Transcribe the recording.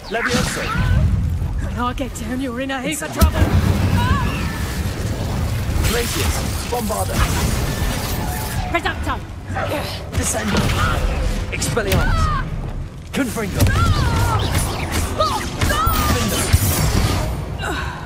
Levioso. When I get to him, you're in a heap of trouble. Glacius. Bombarda. Reducto. Descendo. Expelliarmus. Confringo. Findo.